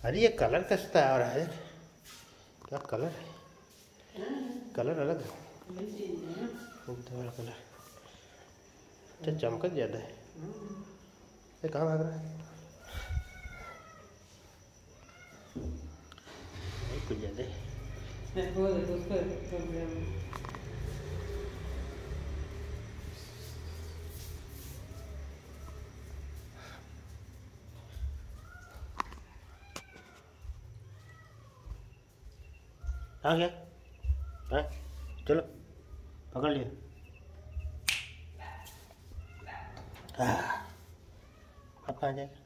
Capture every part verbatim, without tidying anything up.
अरे ये कलर कैसा आ रहा है? क्या कलर है? कलर अलग है, वाला कलर तो चमकत ज़्यादा है। ये कहाँ भाग रहा है? कुछ ज़्यादा है। आ गया? हाँ चलो पकड़ लिया। अब कहाँ जाएगा?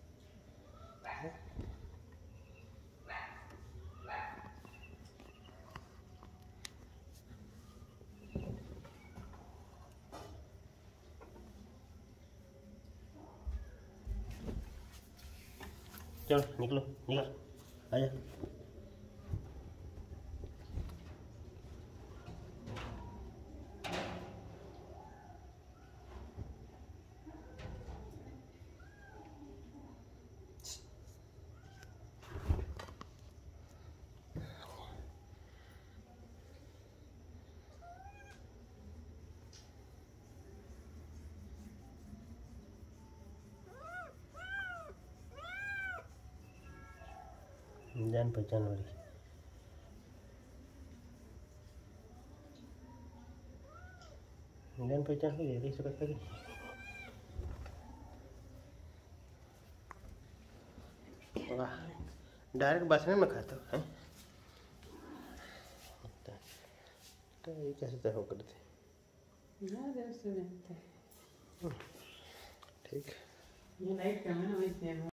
चलो निकलो, निकल आजा। जान पहचान वाली जान पहचान हो गई इस वक्त की। वाह, डायरेक्ट बसने में खाता है तो ये कैसे तय हो करते? ठीक।